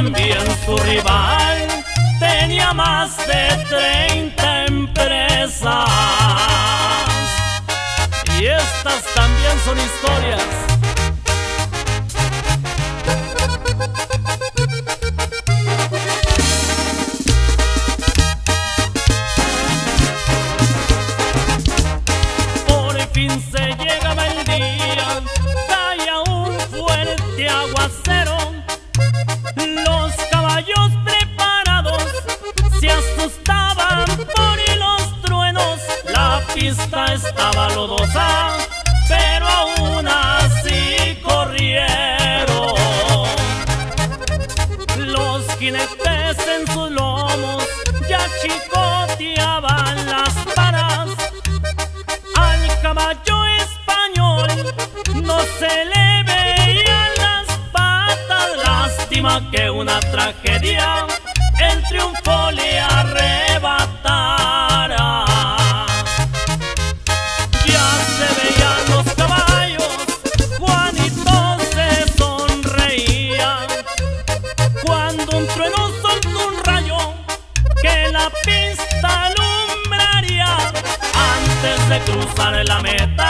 también su rival tenía más de 30 empresas. Y estas también son historias. Por fin se llegaba el día, caía un fuerte aguacero. Los caballos preparados se asustaban por los truenos. La pista estaba lodosa, pero aún así corrieron. Los jinetes en sus lomos ya chicoteaban las varas. Al caballo español no se le veían las patas. Lástima que una tragedia el triunfo le arrebatara. Ya se veían los caballos, Juanito se sonreía cuando un trueno soltó un rayo que la pista alumbraría. Antes de cruzar la meta